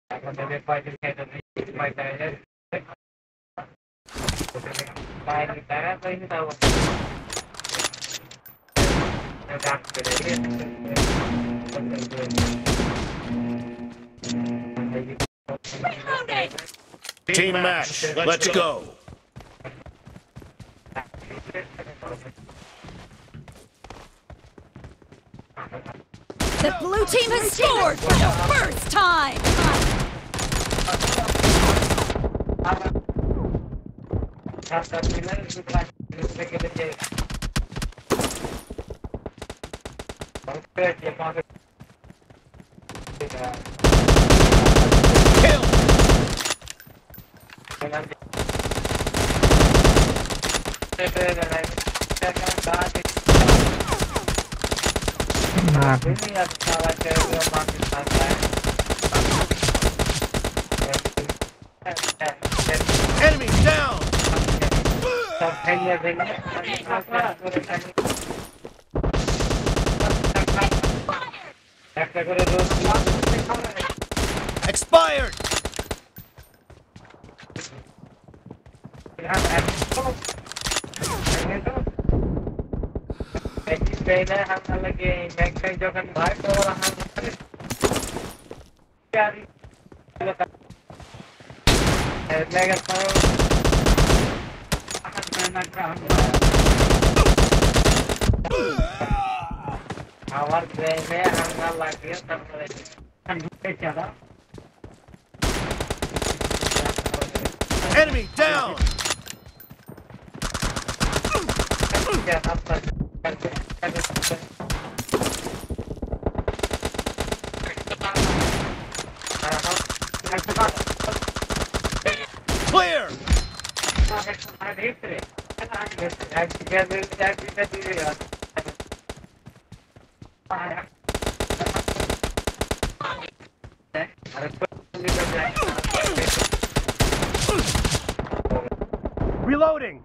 Team match, let's go. The blue team has scored for the first time! Kill! Enemy down! Expired! Enemy down! Clear! Reloading!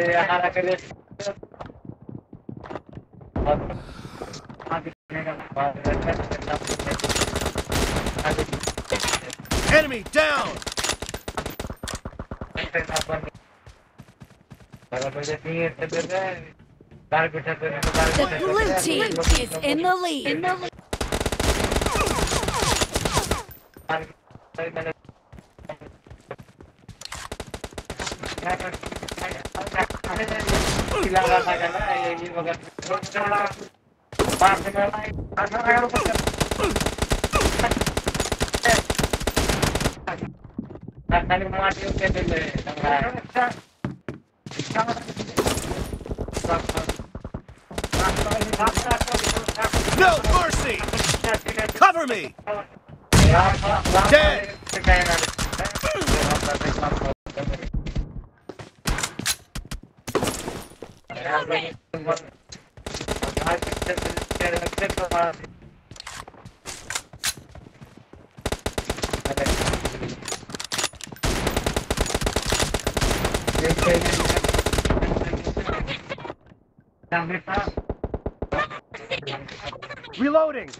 Enemy down! The blue team is in the lead. No mercy! Cover me! Dead! Reloading!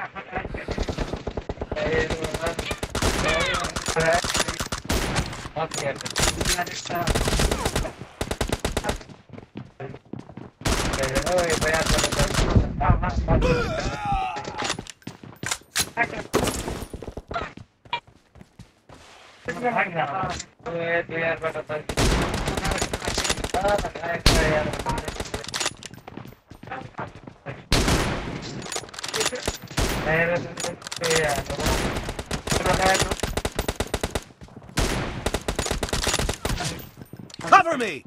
Cover me!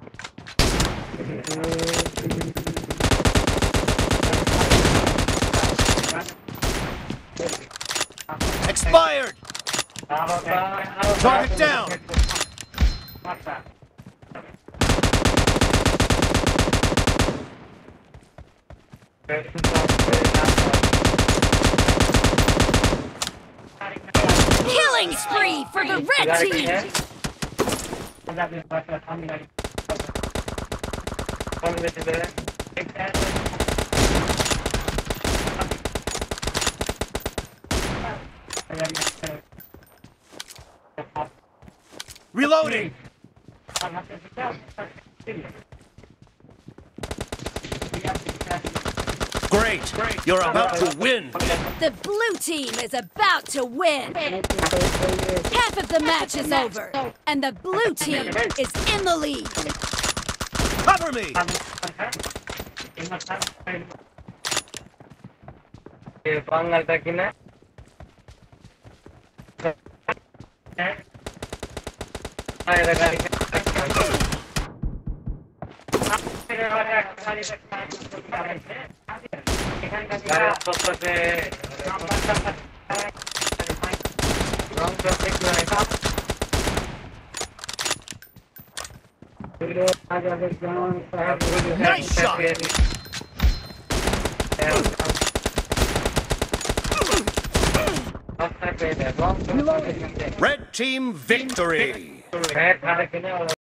Expired! Target down! Killing spree for the red team! Reloading! Great! You're about to win! The blue team is about to win. Half of the match is over, and the blue team is in the lead. Cover me! Nice shot! Red team victory!